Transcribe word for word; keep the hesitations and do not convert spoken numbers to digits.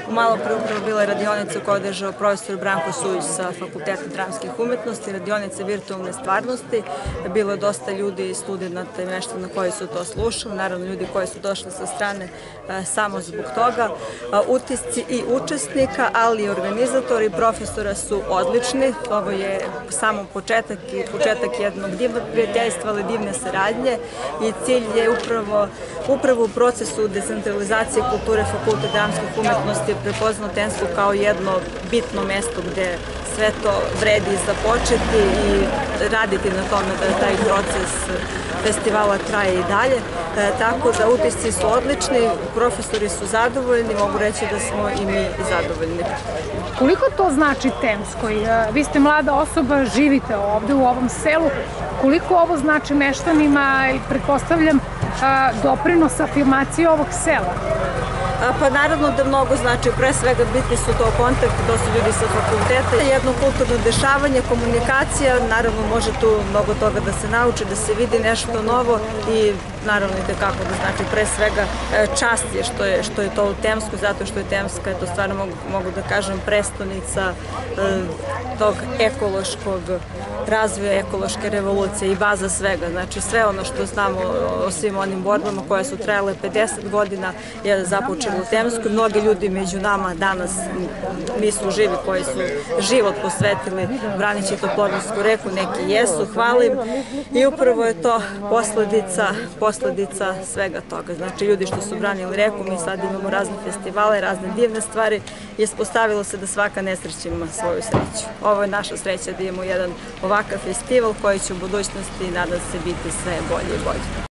Malo pre upravo bila je radionica koju je održao profesor Branko Sujić sa Fakulteta dramskih umetnosti, radionica virtualne stvarnosti. Bilo je dosta ljudi, studenata i meštana koji su to slušali, naravno ljudi koji su došli sa strane samo zbog toga. Utisci i učesnika, ali i organizatori i profesora su odlični. Ovo je samo početak i početak jednog divnog prijateljstva, ali divne saradnje i cilj je upravo, upravo u procesu decentralizacije kulture Fakultet dramskih umetnosti prepoznao Tensku kao jedno bitno mesto gde sve to vredi započeti i raditi na tome da taj proces festivala traje i dalje. E, tako da utisci su odlični, profesori su zadovoljni, mogu reći da smo i mi zadovoljni. Koliko to znači Tenskoj? Vi ste mlada osoba, živite ovde u ovom selu. Koliko ovo znači meštanima i pretpostavljam doprinos afirmacije ovog sela? Pa naravno da mnogo znači, pre svega bitni su to kontakti, to su ljudi sa fakulteta, jedno kulturno dešavanje, komunikacija, naravno može tu mnogo toga da se nauči, da se vidi nešto novo i naravno i tekako da znači pre svega čast je što je, što je to u Temsku, zato što je Temska, to stvarno mogu, mogu da kažem, prestonica tog ekološkog razvoja, ekološke revolucije i baza svega. Znači sve ono što znamo o svim onim borbama koje su trajale pedeset godina je započelo u Temskoj. Mnogi ljudi među nama danas nisu živi koji su život posvetili branići Toplinsku reku, neki jesu, hvalim i upravo je to posledica, posledica svega toga. Znači ljudi što su branili reku, mi sad imamo razne festivale, razne divne stvari i ispostavilo se da svaka nesreća ima svoju sreću. Ovo je naša sreća da imamo jedan ovakav festival koji će u budućnosti, nadam se, biti sve bolje i bolje.